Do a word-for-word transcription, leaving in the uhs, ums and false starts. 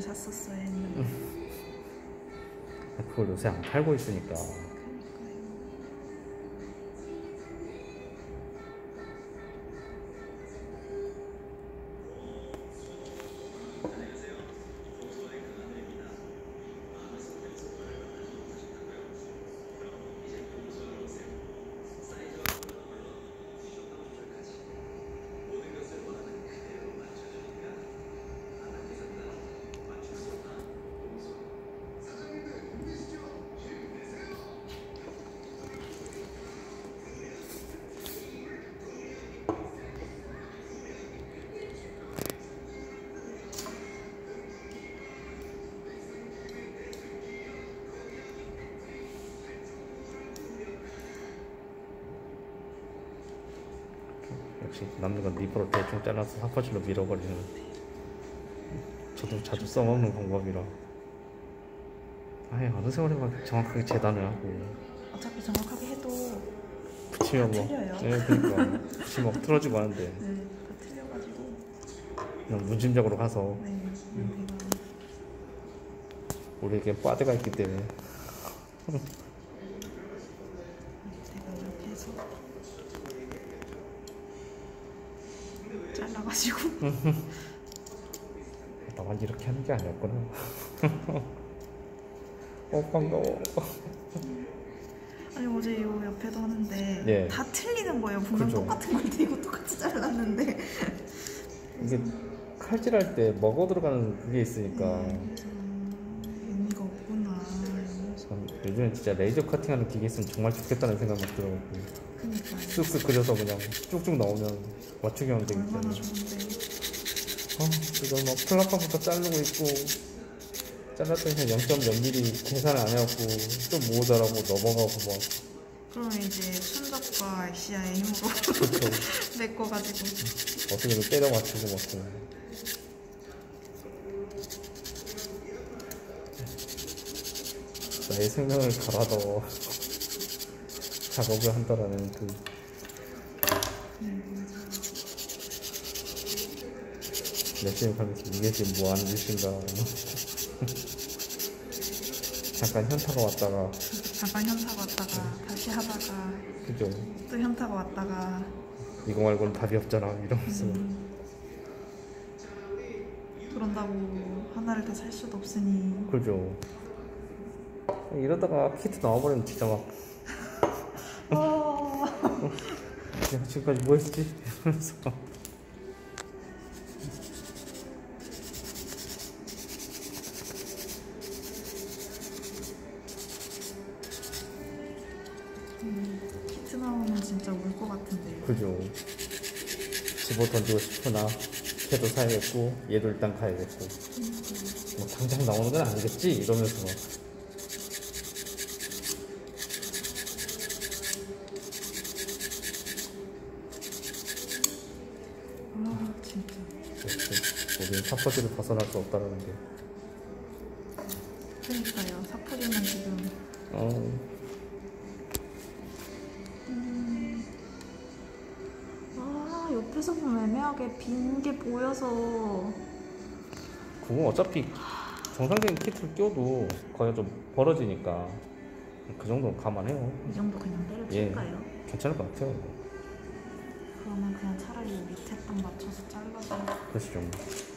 샀었어야 했는데. 그걸 요새 안 팔고 있으니까. 역시 남는 건 니퍼로 대충 잘라서 사퍼질로 밀어버리는, 저도 자주 써먹는 방법이라. 아예 어느 세월에 막 정확하게 재단을 하고. 어차피 정확하게 해도 붙이면 뭐, 틀려요. 네, 그러니까 붙이면 막 틀어지고 하는데. 네, 다 틀려가지고 그냥 문심적으로 가서. 네, 음. 우리에게 빠데가 있기 때문에. 내가 이렇게 해서 잘라가지고 나만 이렇게 하는 게 아니었구나. 어 반가워. 아니 어제 요 옆에도 하는데 예. 다 틀리는 거예요. 분명 그죠. 똑같은 건데 이거 똑같이 잘랐는데 이게 칼질할 때 먹어 들어가는 그게 있으니까. 음, 의미가 없구나. 참, 요즘엔 진짜 레이저 커팅하는 기계 있으면 정말 좋겠다는 생각 막 들어오고. 그니까요. 쓱쓱 그려서 그냥 쭉쭉 나오면 맞추기 하면 되기 얼마나 때문에. 좋은데. 어, 이걸 막 플랫폼부터 자르고 있고, 잘랐더니 영 점 몇 밀리 계산을 안 해갖고 좀 모자라고 넘어가고 막. 그러면 이제 순덕과 엑시아의 힘으로 그렇죠. 메꿔가지고 어떻게든 때려 맞추고 막. 그. 나의 생명을 걸어도 작업을 한다라는 그. 음, 열심히 하면서 이게 지금 뭐 하는 짓인가. 잠깐 현타가 왔다가. 잠깐 현타가 왔다가 다시 하다가 그죠. 또 현타가 왔다가 이거 말고는 답이 없잖아 이러면서. 음, 그런다고 하나를 다 살 수도 없으니. 그죠. 이러다가 키트 나와버리면 진짜 막 어... 야, 지금까지 뭐 했지? 이러면서. 음, 키트 나오면 진짜 울 것 같은데. 그죠. 집어 던지고 싶으나 걔도 사야겠고 얘도 일단 가야겠고. 뭐 당장 나오는 건 아니겠지? 이러면서 막. 아 진짜. 역시 우리는 사퍼질을 벗어날 수 없다는 게. 그러니까요. 사포질만 지금. 어. 음... 아 옆에서 보면 애매하게 빈 게 보여서. 그거 어차피 정상적인 키트를 껴도 거의 좀 벌어지니까 그 정도는 감안해요. 이 정도 그냥 때려칠까요? 예, 괜찮을 것 같아요. 그러면 그냥 차라리 밑에 딱 맞춰서 잘라서. 그러시죠.